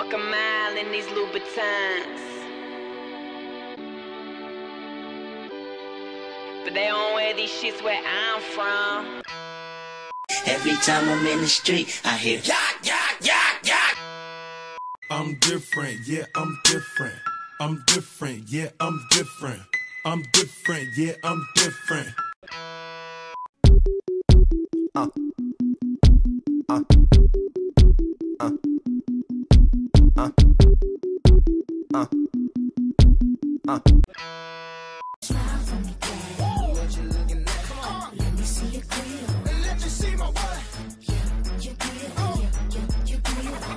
walk a mile in these Louboutins, but they don't wear these shits where I'm from. Every time I'm in the street, I hear yak, yak, yak, yak. I'm different, yeah, I'm different. I'm different, yeah, I'm different. I'm different, yeah, I'm different. Smile for me, daddy. What you looking at? Come on. Let me see your grill. And let you see my what? Yeah, your grill. Yeah, your grill.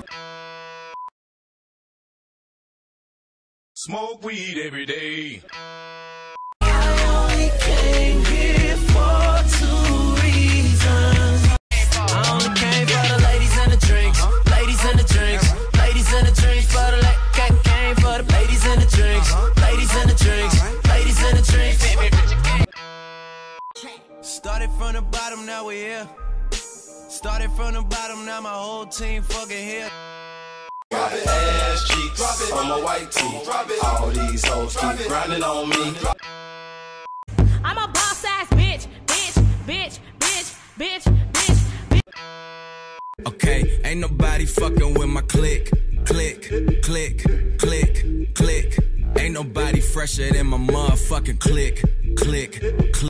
Smoke weed every day. I only came here for 2 reasons. I only came for the ladies and the drinks. Ladies and the drinks. Ladies and the drinks. For the came for the ladies and the drinks. Ladies and the drinks. Ladies and the drinks. Started from the bottom, now we're here. Started from the bottom, now my whole team fucking here. Drop it, ass cheeks, drop it on my white tee. Drop it, all these hoes keep grinding on me. I'm a boss ass bitch, bitch, bitch, bitch, bitch, bitch, bitch. Okay, ain't nobody fucking with my click, click, click, click, click. Ain't nobody fresher than my motherfucking click, click, click.